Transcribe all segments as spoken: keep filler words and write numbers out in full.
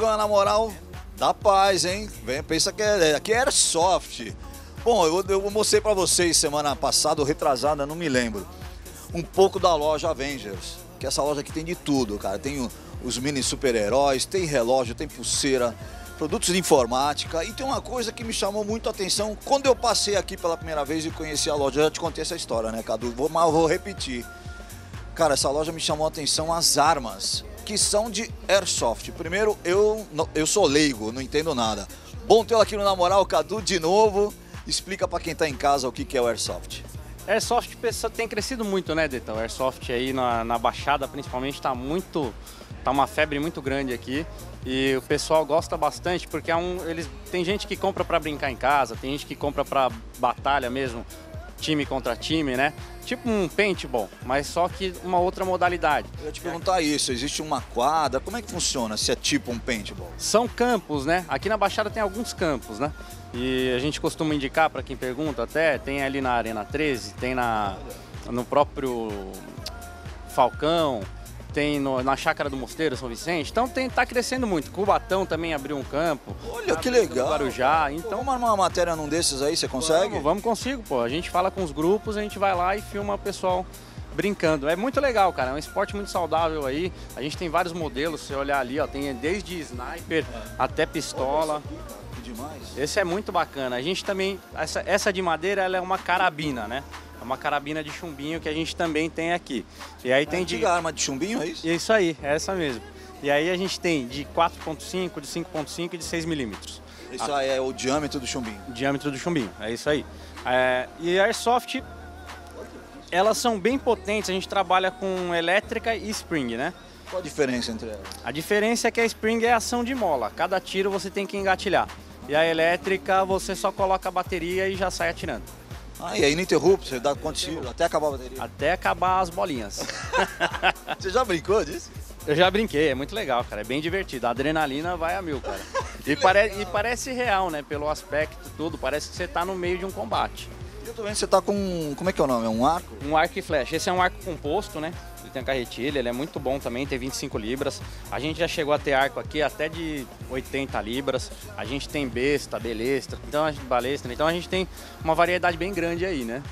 programa Na Moral da Paz, hein? Vem, pensa que é, aqui é Airsoft. Bom, eu, eu mostrei pra vocês semana passada, ou retrasada, não me lembro, um pouco da loja Avengers, que essa loja aqui tem de tudo, cara. Tem os mini super-heróis, tem relógio, tem pulseira, produtos de informática. E tem uma coisa que me chamou muito a atenção quando eu passei aqui pela primeira vez e conheci a loja. Eu já te contei essa história, né, Cadu? Vou, mas vou repetir. Cara, essa loja me chamou a atenção as armas, que são de Airsoft. Primeiro, eu, eu sou leigo, não entendo nada. Bom tê-lo aqui no Na Moral, Cadu, de novo. Explica pra quem tá em casa o que é o Airsoft. Airsoft tem crescido muito, né, Detão? Airsoft aí na, na Baixada, principalmente, tá muito... Tá uma febre muito grande aqui. E o pessoal gosta bastante, porque é um, eles, tem gente que compra pra brincar em casa, tem gente que compra pra batalha mesmo, time contra time, né? Tipo um paintball, mas só que uma outra modalidade. Eu ia te perguntar isso, existe uma quadra, como é que funciona se é tipo um paintball? São campos, né? Aqui na Baixada tem alguns campos, né? E a gente costuma indicar para quem pergunta até, tem ali na Arena treze, tem na, no próprio Falcão, tem no, na Chácara do Mosteiro, São Vicente. Então tem, tá crescendo muito. Cubatão também abriu um campo. Olha que legal. Guarujá. Então, pô, vamos armar uma matéria num desses aí, você consegue? Vamos, vamos consigo, pô. A gente fala com os grupos, a gente vai lá e filma o pessoal brincando. É muito legal, cara. É um esporte muito saudável aí. A gente tem vários modelos, se você olhar ali, ó, tem desde sniper é. até pistola. Demais. Esse é muito bacana. A gente também, essa, essa de madeira, ela é uma carabina, né? É uma carabina de chumbinho que a gente também tem aqui. E aí tem de arma de chumbinho, é isso? Isso aí, é essa mesmo. E aí a gente tem de quatro ponto cinco, de cinco ponto cinco e de seis milímetros. Isso aí é o diâmetro do chumbinho. O diâmetro do chumbinho, é isso aí. É, e a Airsoft, elas são bem potentes. A gente trabalha com elétrica e spring, né? Qual a diferença entre elas? A diferença é que a spring é ação de mola. Cada tiro você tem que engatilhar. E a elétrica, você só coloca a bateria e já sai atirando. Ah, e aí ininterrupto, você dá quantos tiros? Até acabar a bateria? Até acabar as bolinhas. Você já brincou disso? Eu já brinquei, é muito legal, cara. É bem divertido. A adrenalina vai a mil, cara. E, pare... e parece real, né? Pelo aspecto, tudo. Parece que você tá no meio de um combate. Eu tô vendo que você tá com... Como é que é o nome? É um arco? Um arco e flecha. Esse é um arco composto, né? Ele tem carretilha, ele é muito bom também, tem vinte e cinco libras. A gente já chegou a ter arco aqui até de oitenta libras. A gente tem besta, belestra, então a gente, balestra. Então a gente tem uma variedade bem grande aí, né?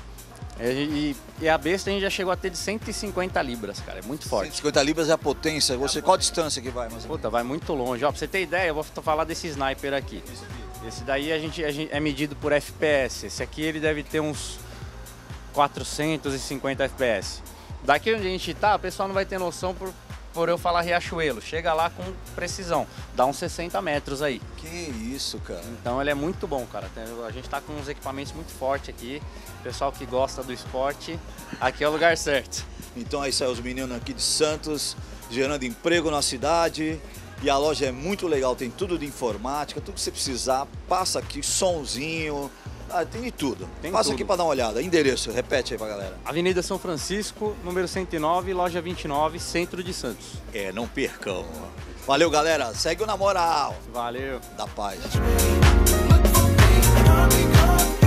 E, e a besta a gente já chegou a ter de cento e cinquenta libras, cara. É muito forte. cento e cinquenta libras é a potência. Você, qual a distância que vai? Mas... Puta, vai muito longe. Ó, pra você ter ideia, eu vou falar desse sniper aqui. Esse daí a gente, a gente é medido por F P S. Esse aqui ele deve ter uns quatrocentos e cinquenta F P S. Daqui onde a gente tá, o pessoal não vai ter noção por, por eu falar Riachuelo. Chega lá com precisão, dá uns sessenta metros aí. Que isso, cara. Então ele é muito bom, cara. A gente tá com uns equipamentos muito fortes aqui. Pessoal que gosta do esporte, aqui é o lugar certo. Então é isso aí, os meninos aqui de Santos, gerando emprego na cidade. E a loja é muito legal, tem tudo de informática, tudo que você precisar. Passa aqui, sonzinho... Ah, tem de tudo. Tem Passa tudo. aqui para dar uma olhada. Endereço, repete aí pra galera. Avenida São Francisco, número cento e nove, loja vinte e nove, centro de Santos. É, não percam. Valeu, galera. Segue o Na Moral. Valeu. Da Paz.